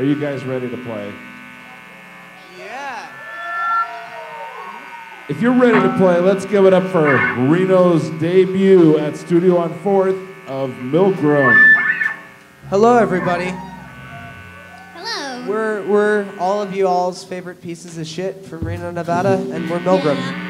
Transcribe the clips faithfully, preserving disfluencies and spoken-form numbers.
Are you guys ready to play? Yeah. If you're ready to play, let's give it up for Reno's debut at Studio on fourth of Milgram. Hello, everybody. Hello. We're we're all of you all's favorite pieces of shit from Reno, Nevada, and we're Milgram. Yeah.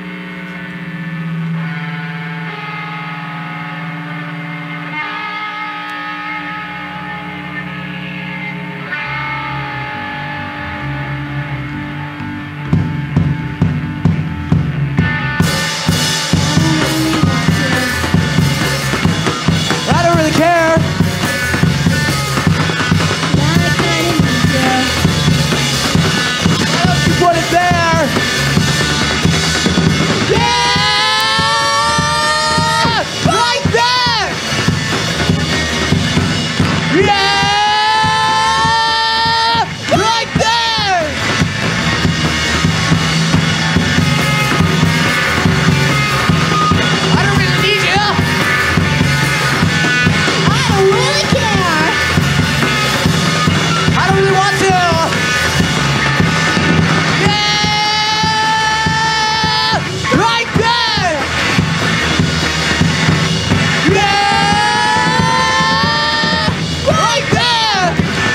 I don't really care. Why don't you put it there? Yeah! Right there! Yeah! Right there! I don't really need you. I don't really care. I don't really want to. Yeah! Right there! Yeah! Right there!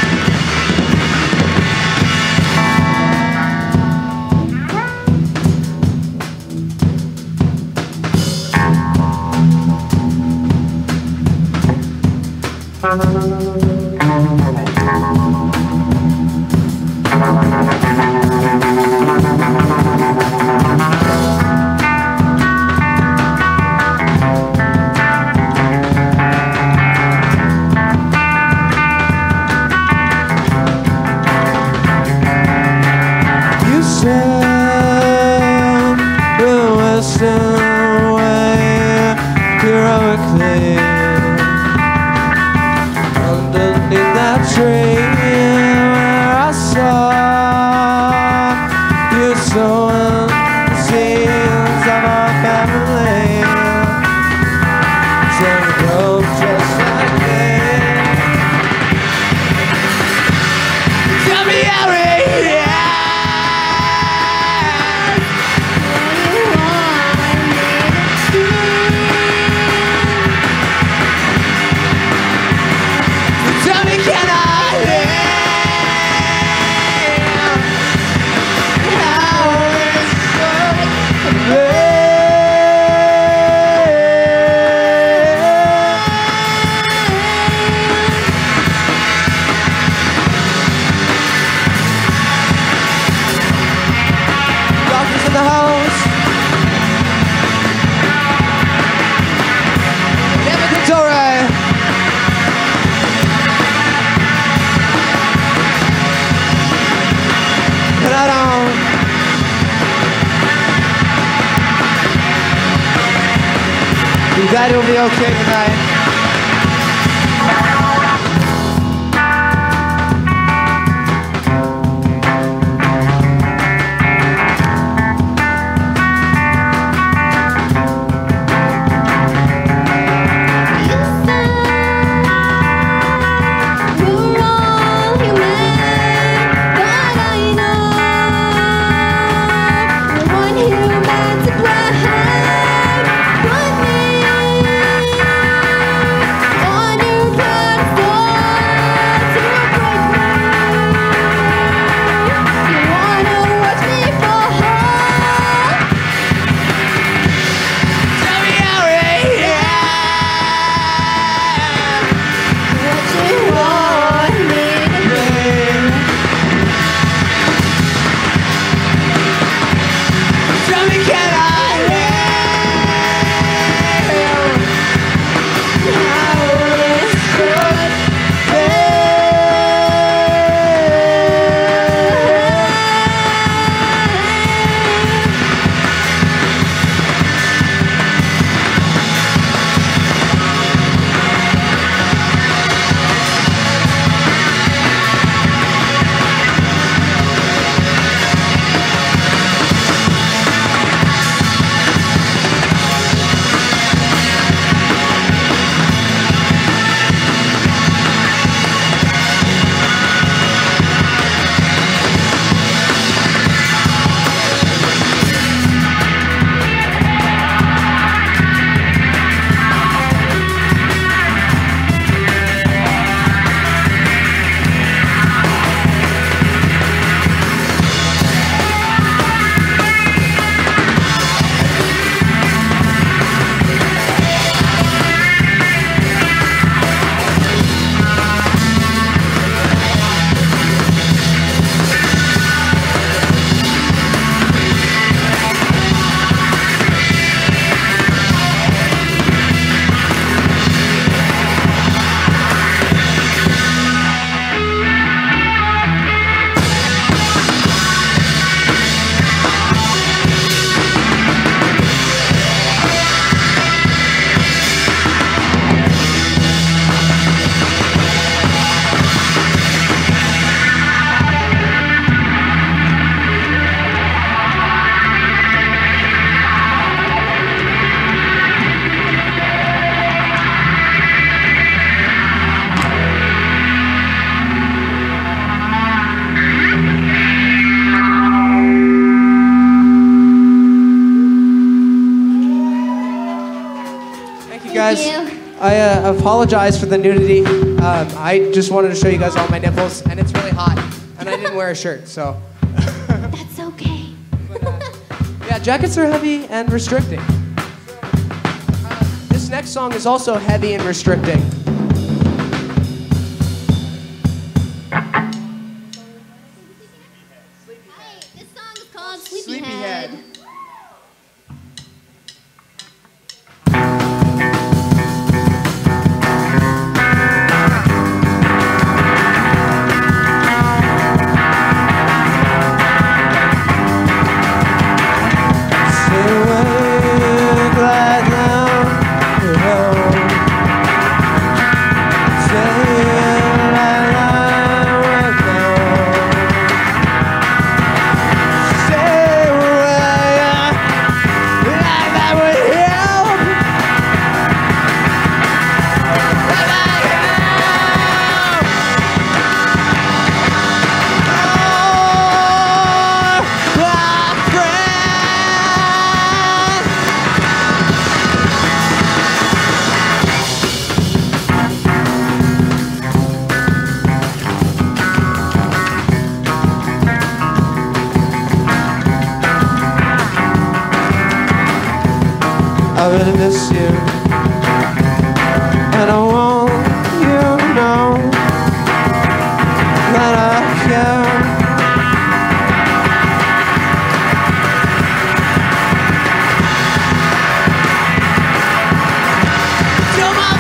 You said the Western way heroically underneath that tree where I saw you sowing the seeds of our family. Turn the globe just like this. Tell me how it is. Tell me, can I live? How is Doctors in the house. Everything's alright. And I don't. You guys will be okay tonight. We're all human, but I know we're one human to blame but me. guys, you. I uh, apologize for the nudity. Um, I just wanted to show you guys all my nipples, and it's really hot, and I didn't wear a shirt, so. That's okay. But, uh, yeah, jackets are heavy and restricting. Uh, this next song is also heavy and restricting. Hey, this song is called Sleepyhead. Sleepyhead. I really miss you, and I want you to know that I care. You're my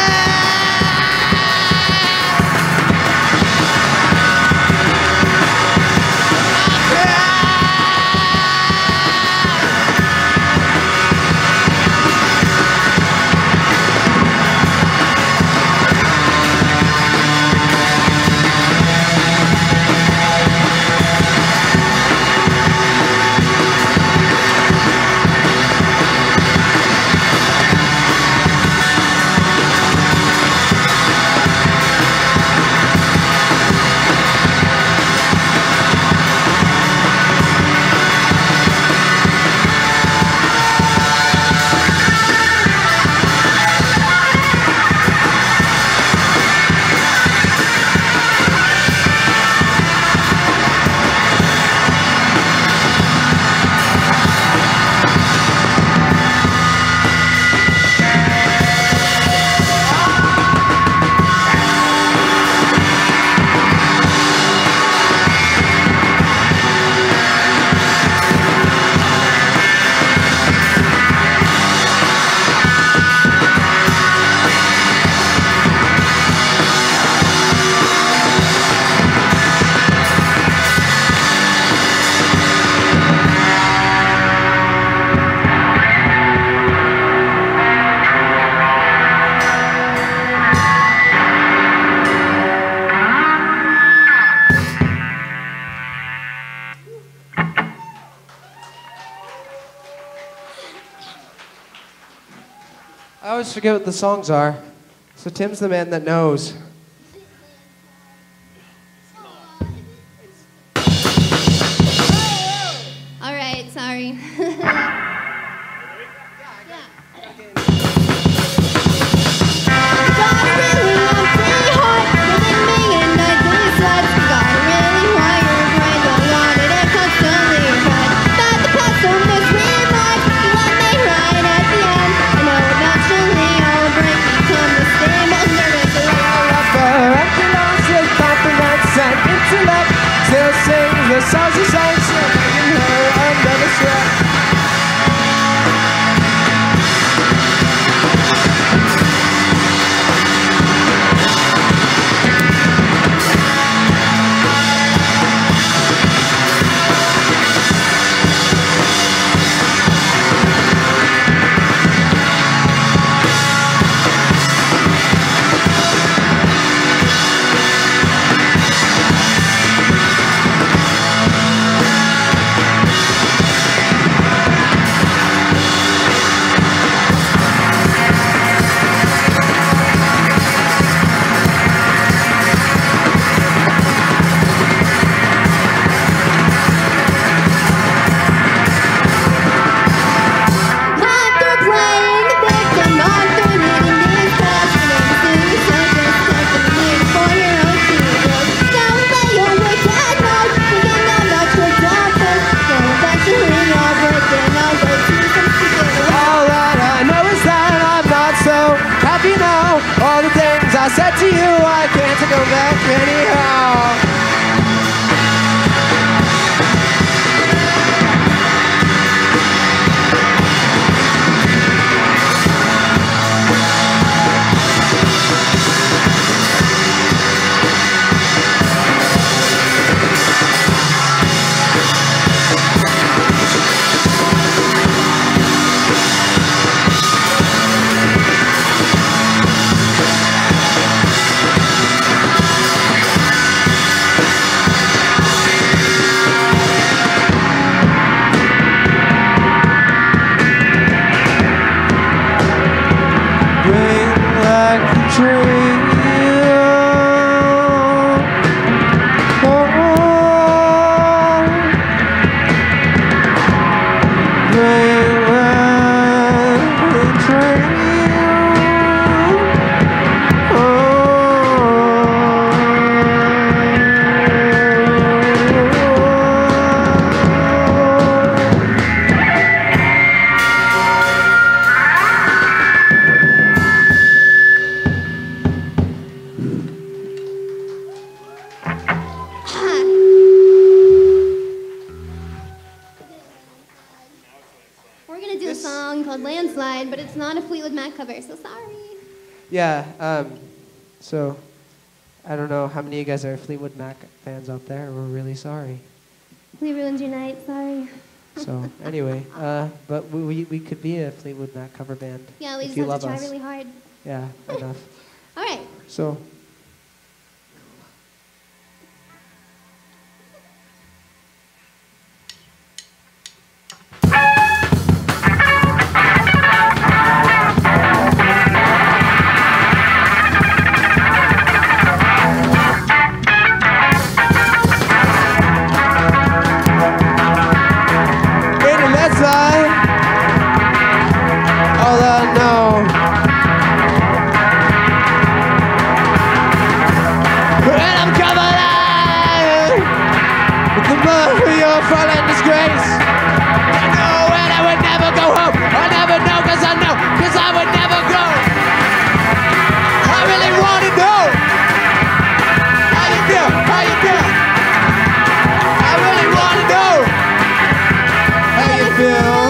I always forget what the songs are, so Tim's the man that knows. All right, sorry. Still sings the songs she sang, still making her under the sweat. We're gonna do a song called Landslide, but it's not a Fleetwood Mac cover, so sorry. Yeah, um, so I don't know how many of you guys are Fleetwood Mac fans out there. We're really sorry. We ruined your night, sorry. So anyway, uh, but we, we we could be a Fleetwood Mac cover band. Yeah, we if just you have love to try us. really hard. Yeah, enough. All right. So. All I know, and I'm coming out with the blood for your fallen disgrace. I know, and I would never go home. I never know, cause I know, cause I would never go. I really wanna know how you feel, how you feel. I really wanna know how you feel.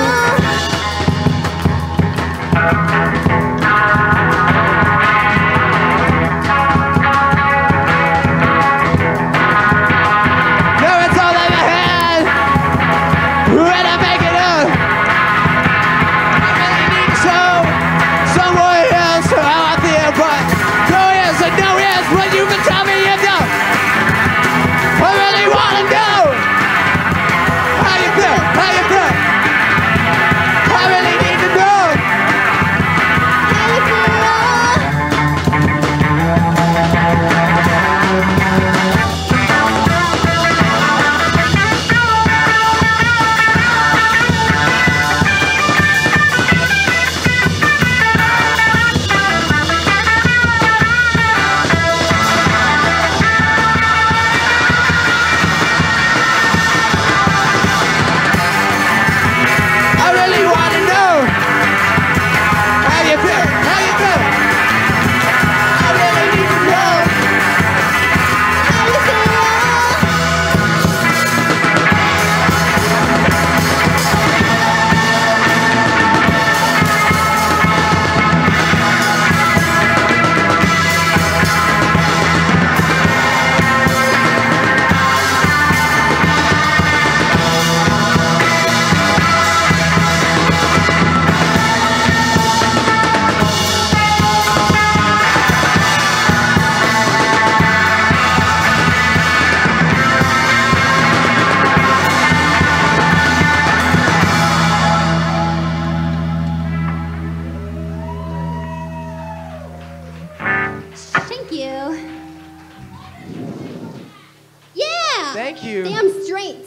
Thank you. Damn straight.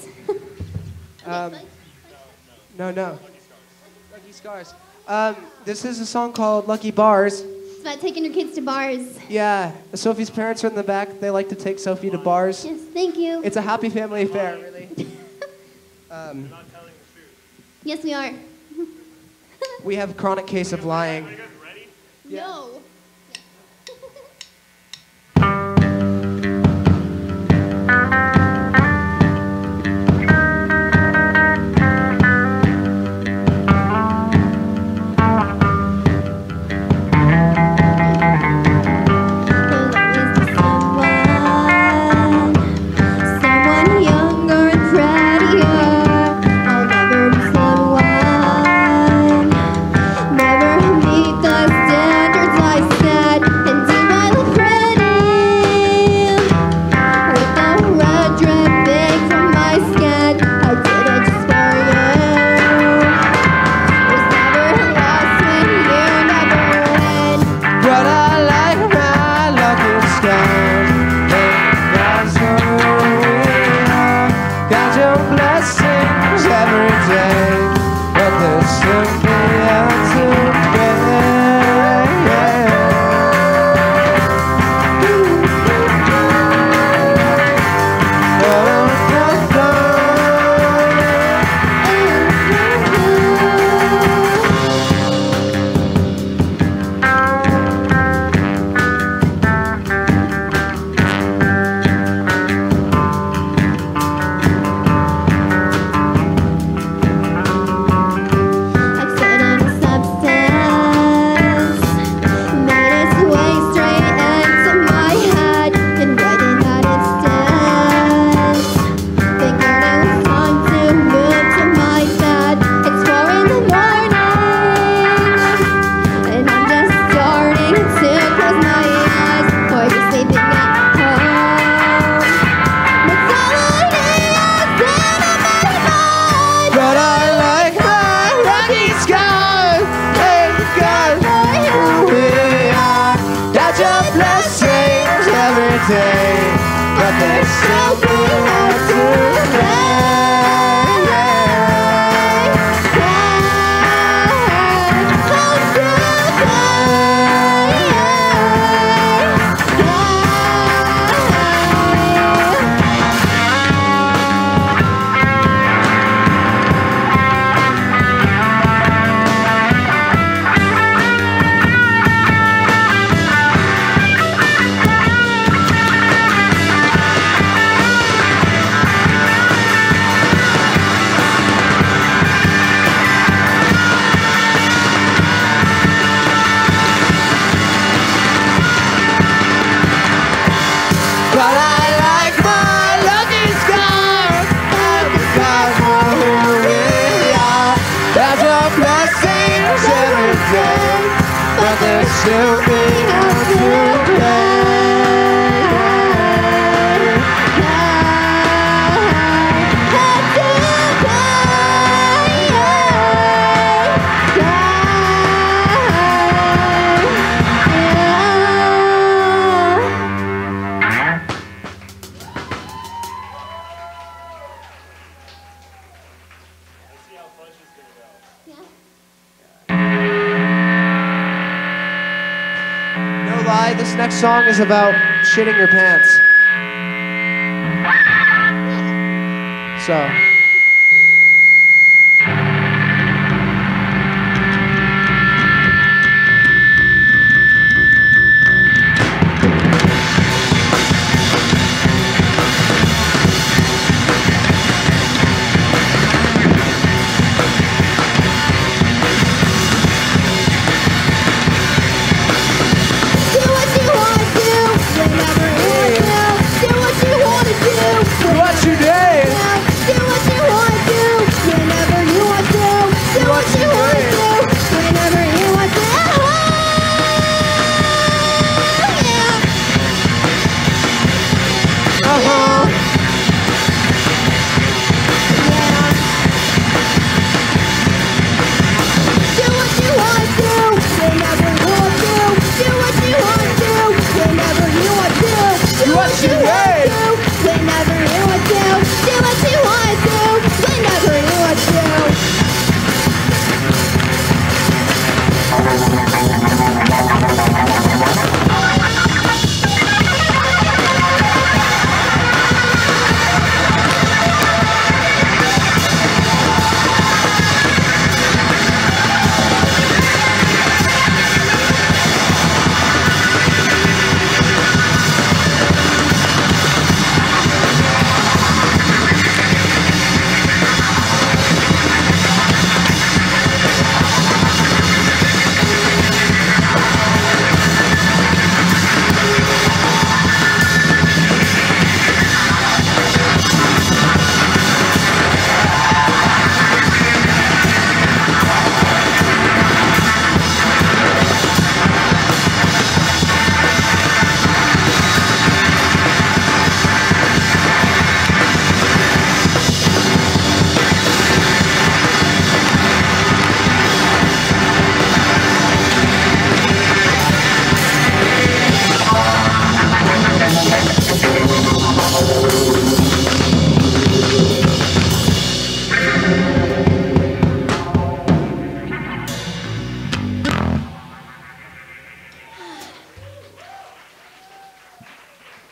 Um, no, no. Lucky Scars. Um, this is a song called Lucky Bars. It's about taking your kids to bars. Yeah, Sophie's parents are in the back. They like to take Sophie to bars. Yes, thank you. It's a happy family affair, really. um, Yes, we are. we have a chronic case of lying. Yeah. No. Never meet the standards I day, but there's simply out today. Day, but there's something out still be out today. This next song is about shitting your pants. So. Do what you want to do. What you did. Do what you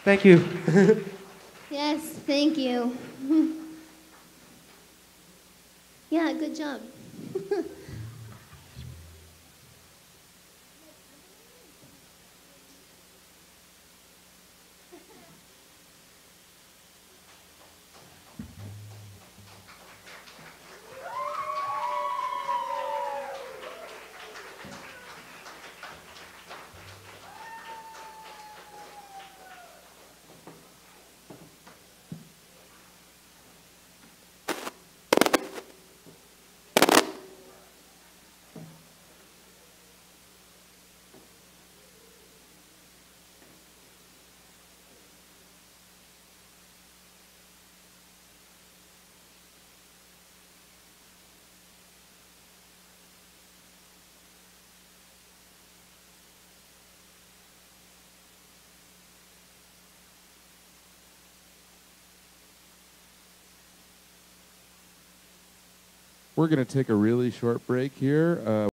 Thank you. Yes, thank you. Yeah, good job. We're going to take a really short break here. Uh,